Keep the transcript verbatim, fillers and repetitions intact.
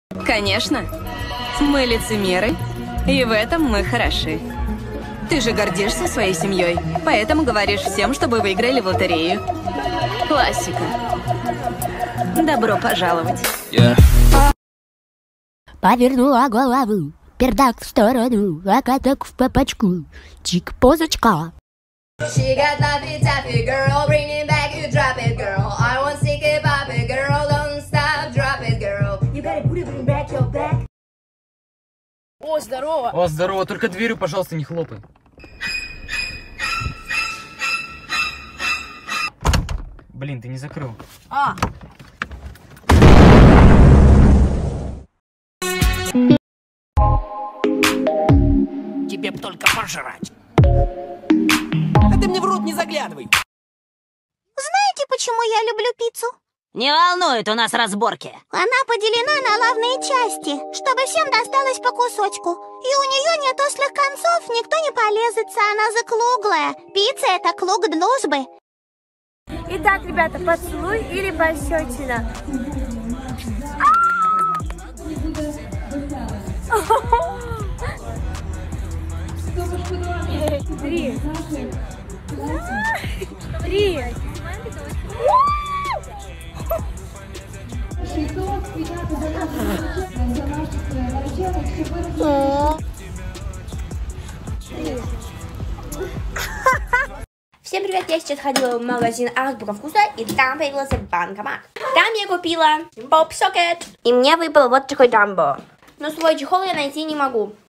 Конечно. Мы лицемеры, и в этом мы хороши. Ты же гордишься своей семьей, поэтому говоришь всем, чтобы выиграли в лотерею. Классика. Добро пожаловать. Yeah. Повернула голову, пердак в сторону, а каток в папочку, чик-позочка. She got laffy taffy, girl, bring it back, you drop it, girl. I want sick it, pop it, girl, don't stop, drop it, girl. You gotta put it back your back. О, здорово! О, здорово, только дверью, пожалуйста, не хлопай. Блин, ты не закрыл. А! Тебе б только пожрать. А ты мне в рот не заглядывай. Знаете, почему я люблю пиццу? Не волнует, у нас разборки. Она поделена на равные части, чтобы всем досталось по кусочку. И у нее нет острых концов, никто не полезется, она закруглая. Пицца — это круг дружбы. Итак, ребята, поцелуй или пощечина? Три. Три. Всем привет, я сейчас ходила в магазин Азбука Вкуса, и там появился банкомат. Там я купила Pop Socket, и мне выпал вот такой Дамбо. Но свой чехол я найти не могу.